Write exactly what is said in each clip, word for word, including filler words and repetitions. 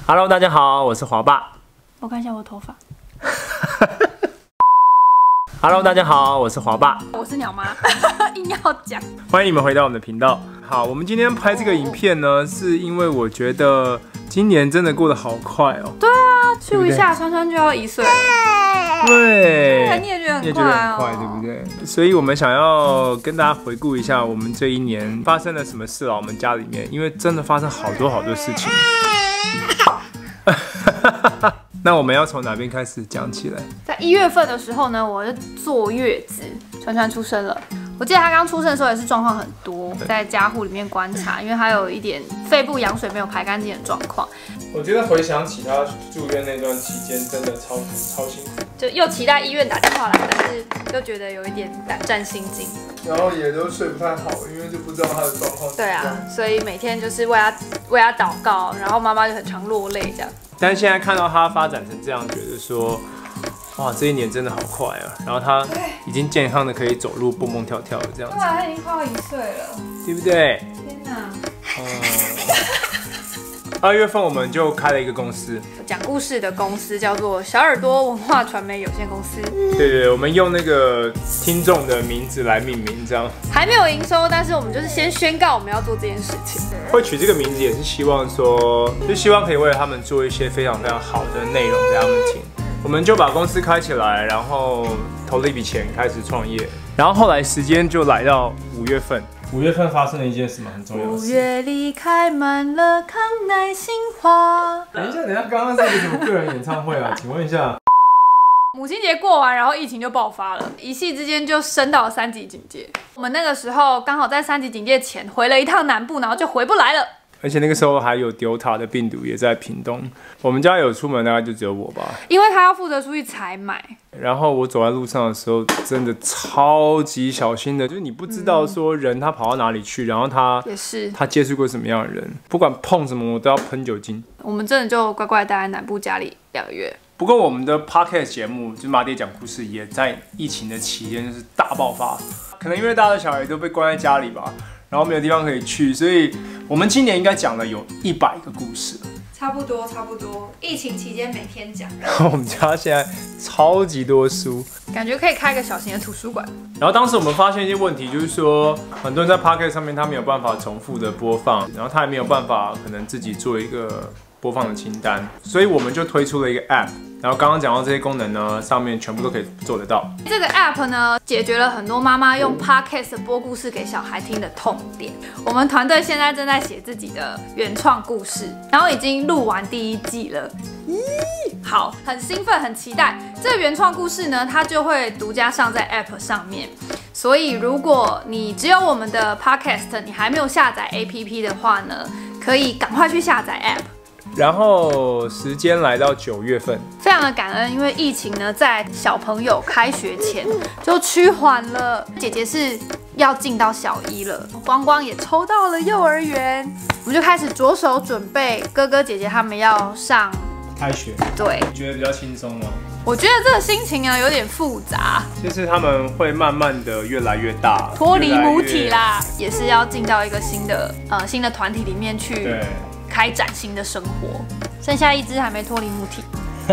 Hello， 大家好，我是华爸。 我看一下我头发。 Hello， 大家好，我是华爸。 我是鸟妈，硬要讲。 欢迎你们回到我们的频道。好，我们今天拍这个影片呢，是因为我觉得今年真的过得好快哦。 对啊，咻一下，川川就要一岁了。 对， 你也觉得很快、哦， 你也觉得很快，对不对？所以我们想要跟大家回顾一下我们这一年发生了什么事啊？我们家里面，因为真的发生好多好多事情。那我们要从哪边开始讲起来？ 在一月份的时候呢，我就坐月子，川川出生了。我记得他刚出生的时候也是状况很多，在家护里面观察，因为他有一点肺部羊水没有排干净的状况。 我觉得回想起他住院那段期间，真的超超辛苦， 就又期待医院打电话来，但是又觉得有一点胆战心惊， 然后也都睡不太好，因为就不知道他的状况。 对啊，所以每天就是为他为他祷告，然后妈妈就很常落泪这样。 但是现在看到他发展成这样，觉得说，哇，这一年真的好快啊！然后他已经健康的可以走路、蹦蹦跳跳的这样子。 对啊，他已经快要一岁了， 对不对？ 天哪！ 嗯，二月份我们就开了一个公司， 讲故事的公司叫做小耳朵文化传媒有限公司。 对对对，我们用那个听众的名字来命名，这样还没有营收，但是我们就是先宣告我们要做这件事情。 会取这个名字也是希望说，就希望可以为了他们做一些非常非常好的内容给他们听。我们就把公司开起来，然后投了一笔钱开始创业，然后后来时间就来到五月份。五月份发生了一件什么很重要的事？ 五月里开满了康乃馨花。 等一下，等一下，刚刚是一个什么个人演唱会啊？请问一下。 母亲节过完，然后疫情就爆发了，一夕之间就升到了三级警戒。我们那个时候刚好在三级警戒前回了一趟南部，然后就回不来了。 而且那个时候还有 Delta 的病毒也在屏东，我们家有出门大概就只有我吧， 因为他要负责出去采买。 然后我走在路上的时候，真的超级小心的，就是你不知道说人他跑到哪里去，然后他也是他接触过什么样的人，不管碰什么我都要喷酒精。 我们真的就乖乖待在南部家里两个月。 不过我们的 podcast 节目就是马爹讲故事，也在疫情的期间就是大爆发，可能因为大家的小孩都被关在家里吧。然后没有地方可以去，所以我们今年应该讲了有一百个故事， 差不多差不多。疫情期间每天讲。 然后我们家现在超级多书， 感觉可以开个小型的图书馆。 然后当时我们发现一些问题，就是说很多人在 Podcast 上面他没有办法重复的播放，然后他也没有办法可能自己做一个播放的清单，所以我们就推出了一个 App。然后刚刚讲到这些功能呢，上面全部都可以做得到。 这个 app 呢，解决了很多妈妈用 podcast 播故事给小孩听的痛点。我们团队现在正在写自己的原创故事，然后已经录完第一季了。咦，好，很兴奋，很期待。这个原创故事呢，它就会独家上在 app 上面。所以如果你只有我们的 podcast， 你还没有下载 A P P 的话呢，可以赶快去下载 app。 然后时间来到九月份， 非常的感恩，因为疫情呢，在小朋友开学前就趋缓了。姐姐是要进到小一了，光光也抽到了幼儿园，我们就开始着手准备哥哥姐姐他们要上开学。 对， 你觉得比较轻松吗？ 我觉得这个心情啊有点复杂， 就是他们会慢慢的越来越大， 脱离母体啦，也是要进到一个新的呃新的团体里面去。 对。 开展新的生活，剩下一只还没脱离母体。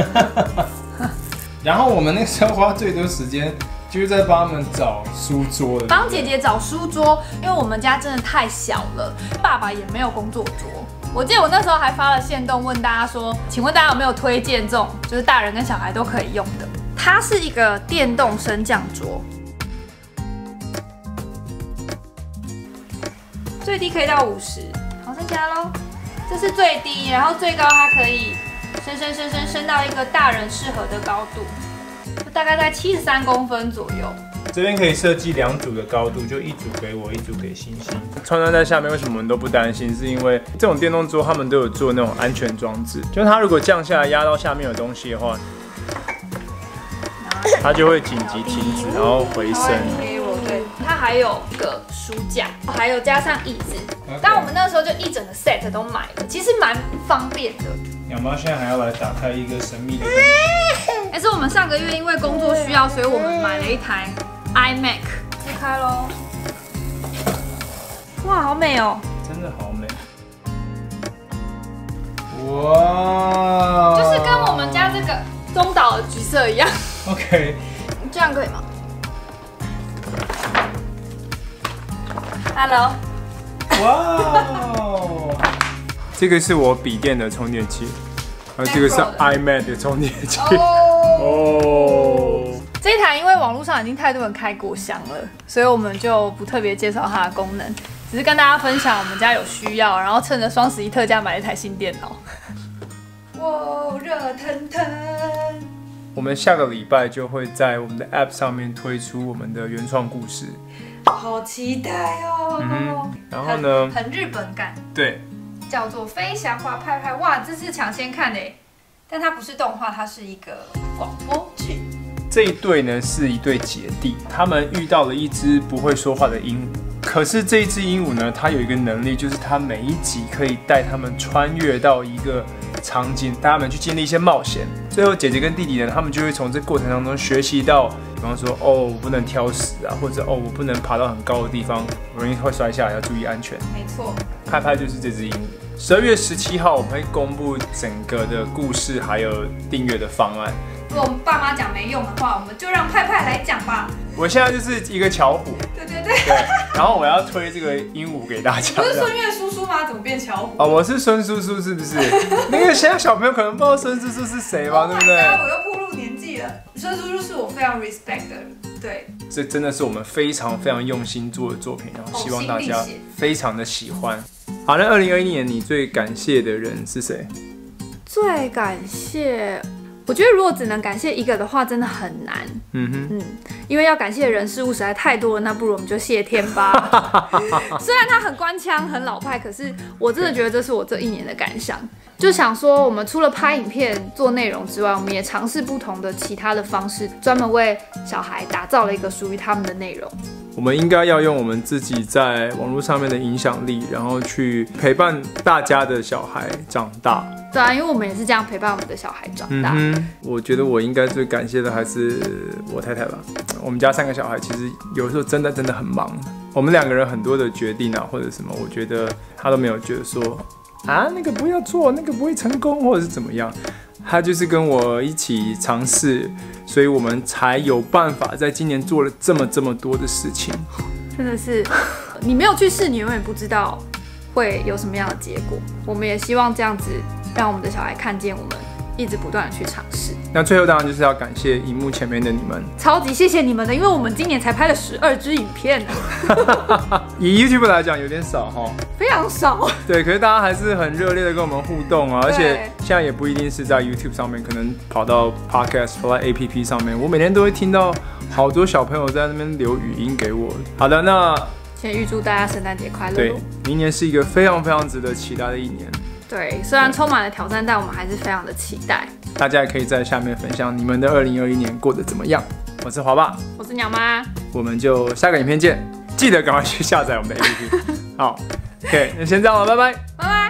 然后我们那时候花最多时间，就是在帮他们找书桌的， 帮姐姐找书桌，因为我们家真的太小了，爸爸也没有工作桌。我记得我那时候还发了限动问大家说，请问大家有没有推荐这种就是大人跟小孩都可以用的？它是一个电动升降桌，最低可以到五十，好，再加喽。这是最低，然后最高它可以升升升升升到一个大人适合的高度，大概在七十三公分左右。 这边可以设计两组的高度，就一组给我，一组给星星。川川在下面，为什么我们都不担心？是因为这种电动桌他们都有做那种安全装置，就是它如果降下来压到下面有东西的话，它就会紧急停止，然后回升。 对，它还有个书架，还有加上椅子。但我们那时候就一整个 set 都买了，其实蛮方便的。 鸟妈现在还要来打开一个神秘的东西。 还是我们上个月因为工作需要，所以我们买了一台 iMac。撕开喽！哇，好美哦！ 真的好美。哇！ 中岛的橘色一样。 OK， 这样可以吗 ？Hello。 哇哦！这个是我笔电的充电器，而这个是 iMac 的充电器。哦。 这一台因为网络上已经太多人开过箱了，所以我们就不特别介绍它的功能，只是跟大家分享我们家有需要，然后趁着双十一特价买了一台新电脑。哇，热腾腾！ 我们下个礼拜就会在我们的 App 上面推出我们的原创故事， 好期待哦！ 嗯，然后呢， 很, 很日本感， 对， 叫做《飞翔吧派派》。哇，这是抢先看的，但它不是动画，它是一个广播剧。 这一对呢是一对姐弟，他们遇到了一只不会说话的鹦鹉。可是这一只鹦鹉呢，它有一个能力，就是它每一集可以带他们穿越到一个场景，带他们去经历一些冒险。最后姐姐跟弟弟呢，他们就会从这过程当中学习到，比方说，哦，我不能挑食啊，或者哦，我不能爬到很高的地方，容易会摔下来，要注意安全。 没错， 派派就是这只鹦鹉。十二月十七号我们会公布整个的故事还有订阅的方案。 如果我们爸妈讲没用的话，我们就让派派来讲吧。 我现在就是一个巧虎， 对对对。 对，然后我要推这个鹦鹉给大家。 不是孙悦叔叔吗？怎么变巧虎？ 哦，我是孙叔叔，是不是？那个现在小朋友可能不知道孙叔叔是谁吧， oh、 对不对？ 我又暴露年纪了。孙叔叔是我非常 respect 的，对。 这真的是我们非常非常用心做的作品，然后希望大家非常的喜欢。好，那二零二一年你最感谢的人是谁？ 最感谢。我觉得如果只能感谢一个的话，真的很难。嗯哼，嗯，因为要感谢的人事物实在太多了，那不如我们就谢天吧。虽然他很官腔、很老派，可是我真的觉得这是我这一年的感想。就想说，我们除了拍影片、做内容之外，我们也尝试不同的其他的方式，专门为小孩打造了一个属于他们的内容。 我们应该要用我们自己在网络上面的影响力，然后去陪伴大家的小孩长大。 对啊，因为我们也是这样陪伴我们的小孩长大。 嗯哼，我觉得我应该最感谢的还是我太太吧。我们家三个小孩其实有时候真的真的很忙，我们两个人很多的决定啊或者什么，我觉得他都没有觉得说啊那个不要做，那个不会成功或者是怎么样。他就是跟我一起尝试，所以我们才有办法在今年做了这么这么多的事情。 真的是，你没有去试，你永远不知道会有什么样的结果。我们也希望这样子，让我们的小孩看见我们一直不断的去尝试。 那最后当然就是要感谢荧幕前面的你们， 超级谢谢你们的，因为我们今年才拍了十二支影片呢。 以 YouTube 来讲有点少哈， 非常少。对， 可是大家还是很热烈的跟我们互动啊，而且现在也不一定是在 YouTube 上面，可能跑到 Podcast 跑到 A P P 上面，我每天都会听到好多小朋友在那边留语音给我。好的，那先预祝大家圣诞节快乐。 对，明年是一个非常非常值得期待的一年。 对，虽然充满了挑战，但我们还是非常的期待。 大家也可以在下面分享你们的二零二一年过得怎么样。我是华爸， 我是鸟妈， 我们就下个影片见。记得赶快去下载我们的 A P P。好 ，OK， 那先这样了，拜拜， 拜拜。